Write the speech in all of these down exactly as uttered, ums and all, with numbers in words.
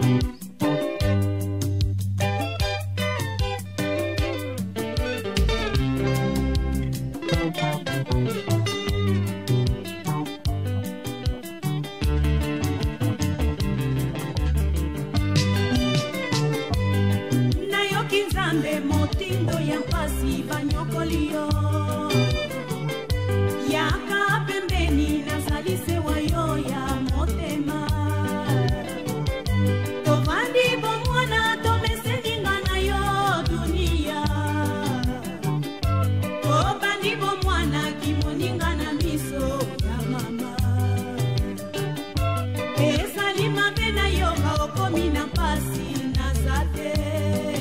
Nayokinzambe motindo ya mpasi banyokolio yaka pembeni nazalise wayo ya motema tovandi bomwana tomeseninga na yo dunia tobandi bomwana kimoninga na miso ya mama ezali mabe na yo baokomi na mpasi nazate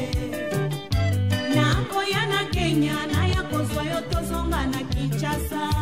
Kenya na ya kozwa yo tozonga na Kinshasa